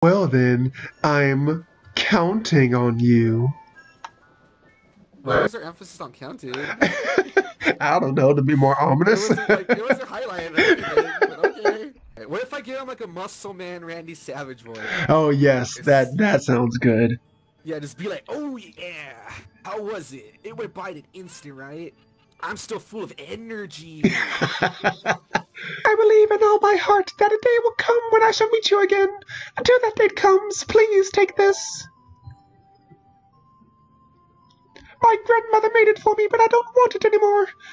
Well then, I'm counting on you. Why was there emphasis on counting? I don't know, to be more ominous. It wasn't highlighted or anything, but okay. What if I give him like a muscle man Randy Savage voice? Oh yes, that sounds good. Yeah, just be like, oh yeah, how was it? It went by in an instant, right? I'm still full of energy. I believe in all my heart that a day will come when I shall meet you again. Until that date comes, please take this. My grandmother made it for me, but I don't want it anymore.